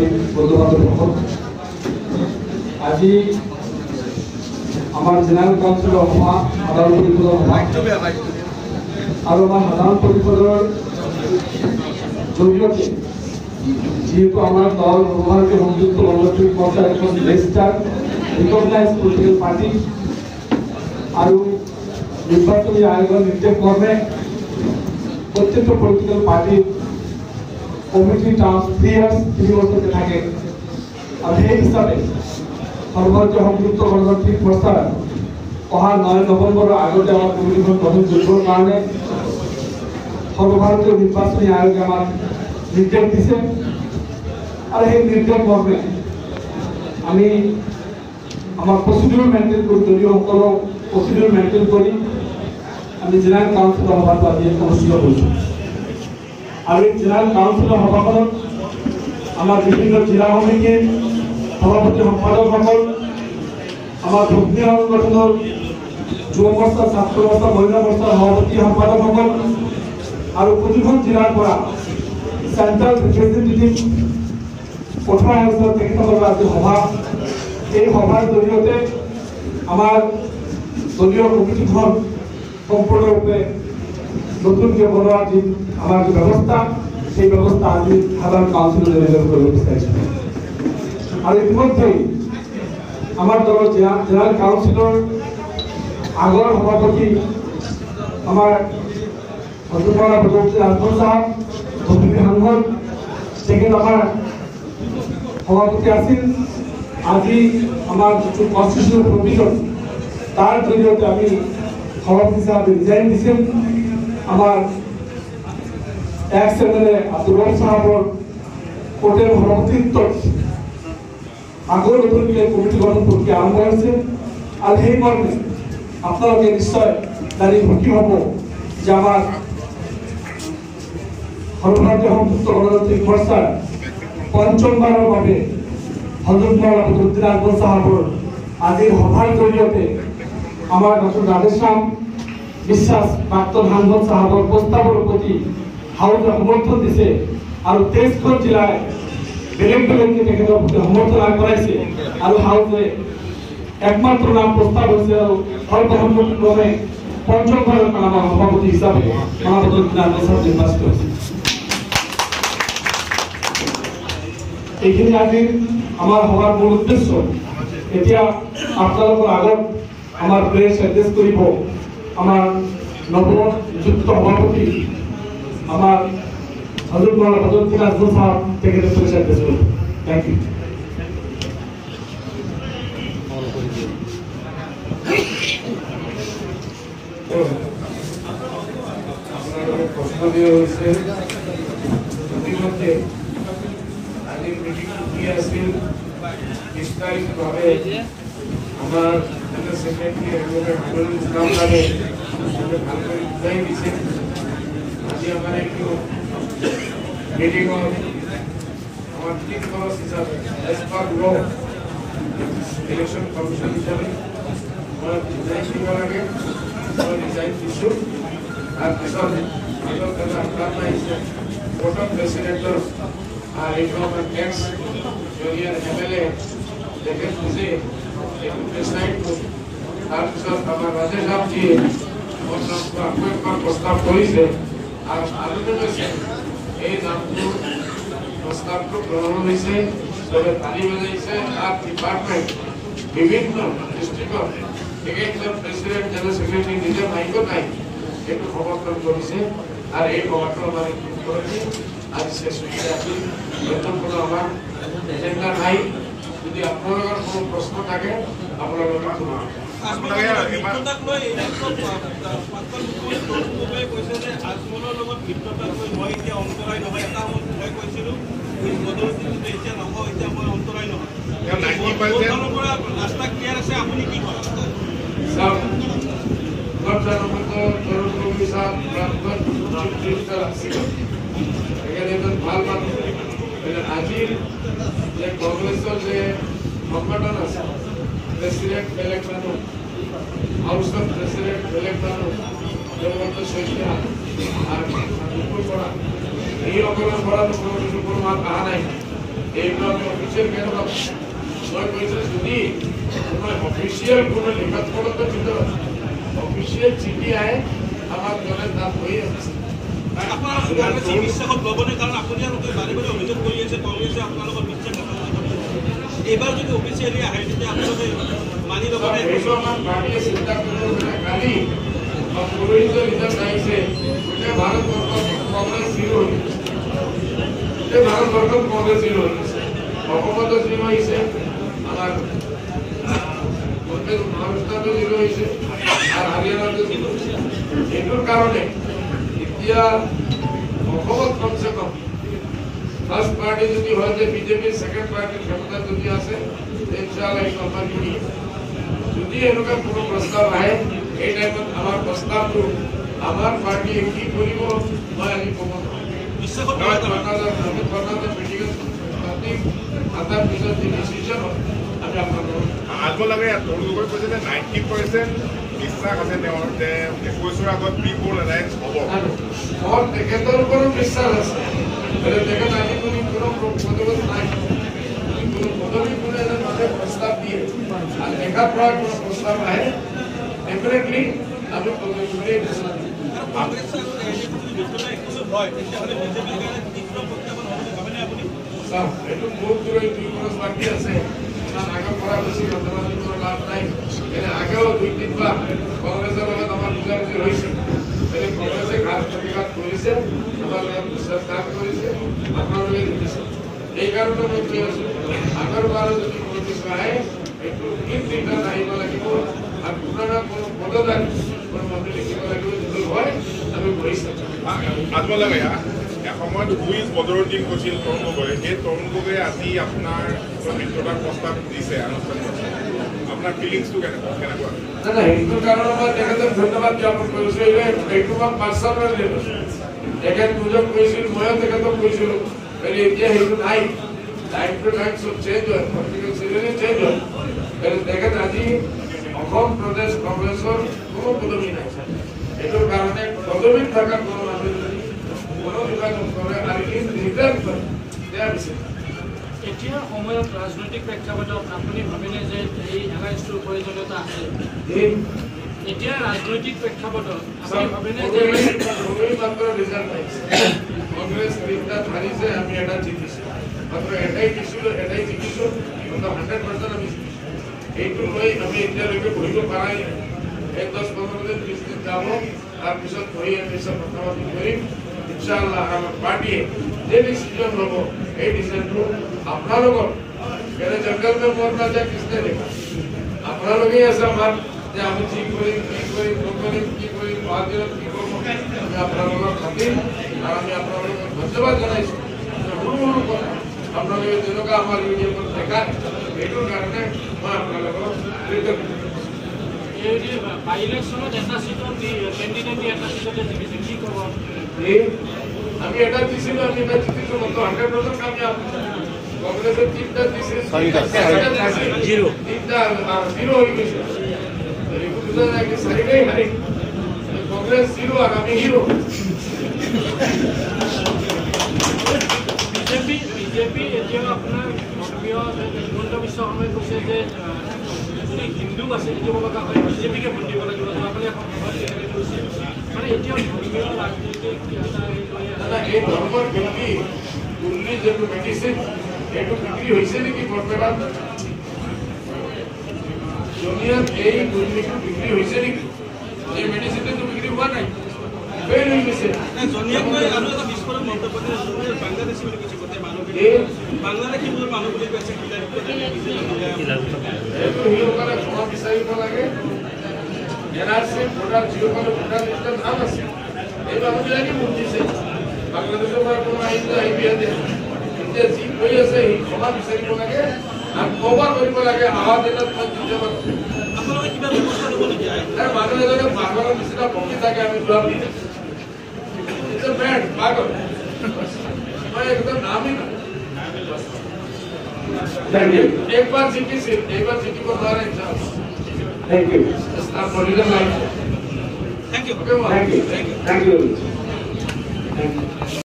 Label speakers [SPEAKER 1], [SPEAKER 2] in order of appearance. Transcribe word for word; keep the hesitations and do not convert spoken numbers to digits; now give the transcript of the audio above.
[SPEAKER 1] সাংবাদিক বন্ধু বান্ধব আজি আমার জেনারেল কাউন্সিলৰ সভা সাধাৰণ পৰিষদৰ সভা আৰু আমাৰ সাধাৰণ পৰিষদৰ জৰিয়তে যেহেতু আমার দল সর্বভারতীয় সংযুক্ত গণতান্ত্রিক মৰ্চাৰ এখন ৰেজিষ্টাৰ ৰিকগনাইজ পলিটিকেল পাৰ্টি আৰু নিৰ্বাচনী আয়োগৰ নিৰ্দেশ মৰ্মে প্রত্যেকটা political party committee terms three years তিন বছরকে থাকে আর সেই হিসাবে সর্বভারতীয় সংযুক্ত গণতান্ত্রিক মৰ্চাৰ অহা নয় নৱেম্বৰৰ আগতে আমাৰ কমিটিখন গঠন কৰিবৰ কাৰণে সৰ্বভাৰতীয় নিৰ্বাচনী আয়োগে আমাক নিৰ্দেশ দিছে আৰু সেই নিৰ্দেশ মৰ্মে আমি আমাৰ প্ৰচিডিউৰ মেইনটেইন কৰি দলীয়সকলক প্ৰচিডিউৰ মেইনটেইন কৰি আমি জেনারেল কাউন্সিলৰ সভাটো আজি অনুষ্ঠিত কৰিছোঁ আৰু এই জেনারেল কাউন্সিলৰ সভাখনত আমাৰ বিভিন্ন জিলা সমিতিৰ সভাপতি সম্পাদকসকল আমাৰ ধুবৰী সংগঠনৰ যুৱ মৰ্চা ছাত্ৰ মৰ্চা মহিলা মৰ্চাৰ সভাপতি সম্পাদকসকল আৰু প্ৰতিখন জিলাৰ পৰা চেণ্ট্ৰেল ৰিপ্ৰেজেণ্টেটিভ পঠোৱা হৈছে তেখেতসকলৰ আজি সভা এই সভাৰ জৰিয়তে আমাৰ দলীয় কমিটিখন সম্পূর্ণরূপে নতুনকে বনোৱাৰ যে আমাৰ যে ব্যৱস্থা সেই ব্যৱস্থা আজি সাধাৰণ কাউন্সিল ডেলিভাৰ কৰিব বিচাৰিছোঁ আৰু ইতিমধ্যেই আমাৰ দলৰ জেনারেল কাউন্সিলৰ আগৰ সভাপতি আমাৰ অধ্যক্ষ বদৰুদ্দিন আজমল সাহেব ধুবৰী সাংসদ তেখেত আমাৰ সভাপতি আছিল আজি আমাৰ যিটো কনষ্টিটিউশনাল প্ৰভিজন তাৰ জৰিয়তে আমি সভাপতি সাহেব রিজাইন দিয়েছেন আমার ex M L A Abdul Rab সাহেবর কোর্টের সভাপতিত্ব আগৰ নতুনকে কমিটি গঠন প্ৰক্ৰিয়া আৰম্ভ হৈছে আৰু সেই মৰ্মে আপোনালোকে নিশ্চয় জানি সুখী হ'ব যে আমাৰ সৰ্বভাৰতীয় সংযুক্ত গণতান্ত্রিক মৰ্চাৰ পঞ্চমবাৰৰ বাবে হজরত মৌলানা বদৰুদ্দিন আজমল সাহেবৰ আজিৰ সভাৰ জৰিয়তে আমার ডক্টর রাধেশ্যাম বিশ্বাস প্রাক্তন সাংসদ সাহেবৰ প্রস্তাৱৰ প্রতি হাউসে সমর্থন দিছে আর তেইশখন জিলায় বেলেগ বেলেগকে তেখেতৰ প্ৰতি সমৰ্থন আগবঢ়াইছে আৰু হাউসে একমাত্ৰ নাম প্রস্তাৱ হৈছে আৰু সৰ্বসন্মতিক্ৰমে পঞ্চমবাৰৰ কাৰণে আমাৰ সভাপতি হিচাপে মৌলানা বদৰুদ্দিন আজমল সাহেব নিৰ্বাচিত হৈছে এইখিনি আজি আমাৰ সভাৰ মূল উদ্দেশ্য এতিয়া আপোনালোকৰ আগত আমার প্রেস এড্রেস করিব আমার নবযুক্ত সভাপতি আমার হযরত মাওলানা বদরুদ্দিন আজমল সাহেব থেকে প্রেস এড্রেস করিব থ্যাংক ইউ আপনাদের প্রশ্ন দিয়ে হয়েছে ইতিমধ্যে আজ মিটিং কি আছিল বিস্তারিতভাবে আমার সেক্রেটারি অ্যাডভোকেট আজমল ইসলাম সাহেব আমাদের ভালো করে বুঝাই দিয়েছেন আজকে আমরা একটু মিটিং আমার তিন খরচ হিসাবে অ্যাজ পার ল ইলেকশন কমিশন হিসাবে আমরা ডিজাইন দিব লাগে আমরা ডিজাইন দিচ্ছু আর পিছত আগৰ কথা আপনার নাইছে প্রথম প্রেসিডেন্টর আর ইনকাম আর tax junior M L A দেখে বুঝে তাৰপিছত আমাৰ ৰাজেশ সাহেবজীয়ে আকৌ একবাৰ প্ৰস্তাৱ কৰিছে আৰু আলোচনা হৈছে এই নামটো প্ৰস্তাৱটো গ্ৰহণ হৈছে চবে তালি বজাইছে আৰু ডিপাৰ্টমেণ্ট বিভিন্ন ডিষ্ট্ৰিক্টত একেজন প্ৰেচিডেণ্ট জেনেৰেল ছেক্ৰেটাৰী নিজে মাইকো নাই সেইটো সমৰ্থন কৰিছে আৰু এই সভাটো আমাৰ আজি শেষ হৈ আছিল নতুন কোনো আমাৰ এজেণ্ডা নাই যদি আপোনালোকৰ কোনো প্ৰশ্ন থাকে আপোনালোকে শুনিব ভাল মানুহ আজিৰ যে কংগ্ৰেছৰ যে সংগঠন আছে প্ৰেচিডেণ্ট বেলেগ মানুহ হাউচৰ প্ৰেচিডেণ্ট বেলেগ মানুহ দেৱন্ত শইকীয়া আৰু পৰা এইসকলৰ পৰা কোনো মাত অহা নাই
[SPEAKER 2] এইটো আমি অফিচিয়েল কেনেকুৱা মই কৈছোঁ যদি কোনো অফিচিয়েল কোনো লিখাত পড়াতে ভিতৰত অফিচিয়েল চিঠি আহে আমাৰ দলে তাত হৈ আছে
[SPEAKER 3] আপোনালোকে বিশ্বাসত ল'বনে কাৰণ আপুনি আৰু বাৰে বাৰে অভিযোগ কৰি আছে কংগ্ৰেছে আপোনালোকৰ বিশ্বাস এইবাৰ যদি অফিচিয়েলি আহে তেতিয়া আপোনালোকে মানি ল'বনে
[SPEAKER 2] এইটো আমাৰ পাৰ্টীয়ে চিন্তা কৰিব কালি পুৰোহিত ৰিজাল্ট আহিছে গোটেই ভাৰতবৰ্ষত কংগ্ৰেছ জিৰ' হৈ গৈছে গোটেই ভাৰতবৰ্ষত কংগ্ৰেছ জিৰ' হৈ গৈছে অসমতো জিৰ' হৈছে আমাৰ গোটেই মহাৰাষ্ট্ৰতো জিৰ' হৈছে আৰু হাৰিয়ানাতো জিৰ' হৈছে এইটোৰ কাৰণে এতিয়া অসমত কমচে কম ফাৰ্ষ্ট পাৰ্টি যদি হয় যে বিজেপিৰ ছেকেণ্ড পাৰ্টিৰ ক্ষমতা যদি আছে ইনশাআল্লাহ এই আমাৰ কিনি যদি এনেকুৱা কোনো প্ৰস্তাৱ আহে এই টাইমত আমাৰ প্ৰস্তাৱটো আমাৰ পাৰ্টীয়ে কি কৰিব মই আজি ক'ব
[SPEAKER 4] আজমলকে তেওঁলোকে কৈছে যে নাইণ্টি পাৰ্চেণ্ট বিশ্বাস আছে তেওঁৰ যে একৈছৰ আগত প্ৰি পল এলায়েন্স হ'ব
[SPEAKER 2] মোৰ তেখেতৰ ওপৰত বিশ্বাস আছে তেখেত আজি কোনো কোনো পদবত নাই কোনো পদবী কোনো এজন মানুহে প্ৰস্তাৱ দিয়ে আৰু দেখাৰ পৰা কোনো প্ৰস্তাৱ আহে ডেফিনেটলি আমি পদবী ঘোষণা দিম এইটো বহুত দূৰ দুই খৰচ বাকী আছে আগৰ পৰা বেছি বৰ্তমান লাভ নাই এনে আগেও দুই তিনিবাৰ কংগ্ৰেছৰ লগত আমাৰ বুজাবুজি হৈছে কংগ্ৰেছে ঘাট প্ৰতিঘাত কৰিছে আমাৰ লগত বিশ্বাসঘাত কৰিছে আপোনালোকে জিকিছে এইকাৰণে মই কৈ আছো আগৰ বাৰ যদি কোনো কিছু আহে এইটো ইনফ্ৰিকশ্যন আহিব লাগিব আৰু পুৰণা কোনো পদদাৰী কোনো মন্ত্ৰী লিখিব লাগিব যিটো হয় আমি কৰিছোঁ
[SPEAKER 4] আজমলকে এসময়ত কুইজ বদৰুদ্দিন কৈছিল তৰুণ গগৈ সেই তৰুণ গগৈ আজি আপোনাৰ মিত্ৰতাৰ প্ৰস্তাৱ দিছে আনুষ্ঠানিকভাৱে আপোনাৰ ফিলিংছটো কেনেকুৱা কেনেকুৱা
[SPEAKER 2] না না এইটোৰ কাৰণে মই তেখেতক ধন্যবাদ জ্ঞাপন কৰিছোঁ এইটো মই পাৰ্চনেল তেখেত নিজক কৈছিল ময়ো তেখেতক কৈছিলোঁ এতিয়া সেইটো নাই টাইম টু টাইম চব চেঞ্জ হয় পলিটিকেল চিজনে চেঞ্জ হয় তেখেত আজি অসম প্ৰদেশ কংগ্ৰেছৰ কোনো পদবী নাই এইটোৰ কাৰণে পদবীত থকা কোনো মানুহ যদি কোনো যোগাযোগ কৰে আৰু ইন ৰিটাৰ্ণ কৰে দিয়া বিচাৰে
[SPEAKER 5] এতিয়া সময়ত ৰাজনৈতিক প্ৰেক্ষাপটত আপুনি ভাবেনে যে এই এলায়েন্সটোৰ প্ৰয়োজনীয়তা আছে এতিয়া ৰাজনৈতিক প্ৰেক্ষাপটত আপুনি ভাবেনে যে
[SPEAKER 2] মাত্ৰ ৰিজাল্ট আহিছে কংগ্ৰেছ তিনিটাত হাৰিছে আমি এটা জিকিছোঁ মাত্ৰ এটাই জিকিছোঁ এটাই জিকিছোঁ মাত্ৰ হাণ্ড্ৰেড পাৰ্চেণ্ট আমি এইটো লৈ আমি এতিয়ালৈকে বহিব পাৰাই নাই এক দহ পোন্ধৰ দিন বিছ দিন যাব তাৰপিছত বহি আমি চব কথা পাতি কৰিম ইনশাআল্লাহ আমাৰ পাৰ্টীয়ে যে ডিচিজন ল'ব এই ডিচিজনটো আপোনালোকৰ কেনে জংগল মে মৰনা যায় কিসনে দেখা আপোনালোকেই আছে আমাৰ যে আমি ঠিক কৰিম কি কৰিম নকৰিম কি কৰিম পাঁচ দিনত কি কৰিব আমি আপোনালোকক ভাবিম আৰু আমি আপোনালোকক ধন্যবাদ জনাইছোঁ সৰু সৰু কথা আপোনালোকে যেনেকুৱা আমাৰ ইউডিএফত দেখায় এইটোৰ কাৰণে মই আপোনালোকক কৃতজ্ঞ
[SPEAKER 5] বাই ইলেকশ্যনত এটা চিটত কেণ্ডিডেট এটা চিটতে জিকিছে কি ক'ব
[SPEAKER 2] আমি এটা দিছিলো আমি এটা জিতিছো মাত্ৰ হাণ্ড্ৰেড পাৰ্চেণ্ট কামিয়াব কংগ্ৰেছে তিনিটা দিছে জিৰ' তিনিটা জিৰ' হৈ গৈছে চাৰিটাই হাৰি কংগ্ৰেছ জিৰ' আৰু আমি হিৰ'
[SPEAKER 5] বিজেপি বিজেপি এতিয়াও আপোনাৰ ধৰ্মীয় হিমন্ত বিশ্ব শৰ্মাই কৈছে যে যদি হিন্দু আছে দিব লগা হয় বিজেপিকে ভোট দিব লাগিব আপুনি এখন সভাত কেনেকৈ কৈছে মানে এতিয়াও ধৰ্মীয় ৰাজনীতিক
[SPEAKER 2] এই ধৰ্মৰ বিক্ৰী কুণ্ডলী যিটো মেডিচিন এইটো বিক্ৰী হৈছে নেকি বৰ্তমান দুনিয়াত এই কুণ্ডলীটো বিক্ৰী হৈছে নেকি এই মেডিচিনটো বিক্ৰী হোৱা নাই ফেইল হৈ গৈছে
[SPEAKER 3] বাংলাদেশী বুলি কৈছে গোটেই মানুহ বাংলাদেশী বুলি মানুহ বুলি কৈছে
[SPEAKER 2] সেইসকলে ক্ষমা বিচাৰিব লাগে এন আৰ চি ভোটাৰ যিসকলে ভোটাৰ লিষ্টত নাম আছে এই মানুহবিলাকে ভোট দিছে বাংলাদেশৰ পৰা কোনো আইন আহি বিয়া দিয়ে এতিয়া যি কৰি আছে সি ক্ষমা বিচাৰিব লাগে আৰু কবা কৰিব লাগে অহা দিনত মই জিতাব
[SPEAKER 3] আপোনালোকে কিবা ব্যৱস্থা ল'ব নেকি
[SPEAKER 2] মানুহ এজনে পাগলৰ নিচিনা বকি থাকে আমি জবাব দি পাগল মই একদম নামেই না एक बार जीती से एक बार जीती को द्वारा थैंक यू आप political life
[SPEAKER 3] thank you
[SPEAKER 2] thank you thank you thank you